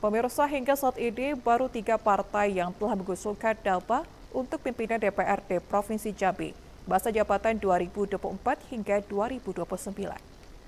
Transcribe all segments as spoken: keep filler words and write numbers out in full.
Pemirsa, hingga saat ini baru tiga partai yang telah mengusulkan nama untuk pimpinan D P R D Provinsi Jambi masa jabatan dua ribu dua puluh empat hingga dua ribu dua puluh sembilan.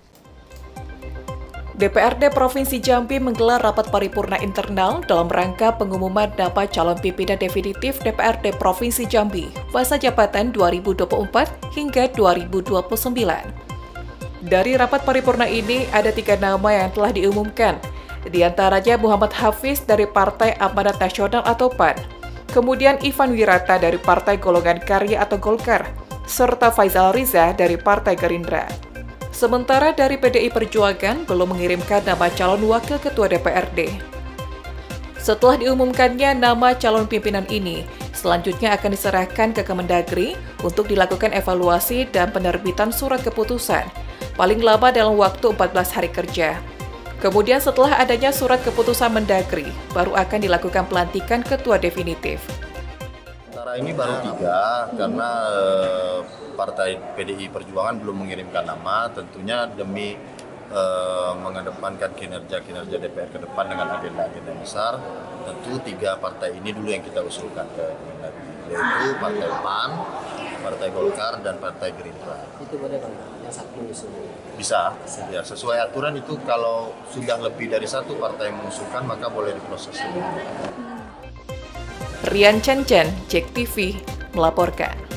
D P R D Provinsi Jambi menggelar rapat paripurna internal dalam rangka pengumuman nama calon pimpinan definitif D P R D Provinsi Jambi masa jabatan dua ribu dua puluh empat hingga dua ribu dua puluh sembilan. Dari rapat paripurna ini ada tiga nama yang telah diumumkan, di antaranya Muhammad Hafiz dari Partai Amanat Nasional atau P A N, kemudian Ivan Wirata dari Partai Golongan Karya atau Golkar, serta Faisal Riza dari Partai Gerindra. Sementara dari P D I Perjuangan belum mengirimkan nama calon wakil ketua D P R D. Setelah diumumkannya nama calon pimpinan ini, selanjutnya akan diserahkan ke Kemendagri untuk dilakukan evaluasi dan penerbitan surat keputusan, paling lama dalam waktu empat belas hari kerja. Kemudian setelah adanya surat keputusan Mendagri, baru akan dilakukan pelantikan ketua definitif. Sementara ini baru tiga, karena eh, Partai P D I Perjuangan belum mengirimkan nama, tentunya demi eh, mengedepankan kinerja-kinerja D P R ke depan dengan agenda-agenda besar, tentu tiga partai ini dulu yang kita usulkan ke Kemendagri, yaitu Partai P A N, Partai Golkar, dan Partai Gerindra. Itu boleh Bang, yang satu usul? Bisa, ya sesuai aturan itu kalau sudah lebih dari satu partai mengusulkan maka boleh diproses. Rian Chen Chen, Jek T V, melaporkan.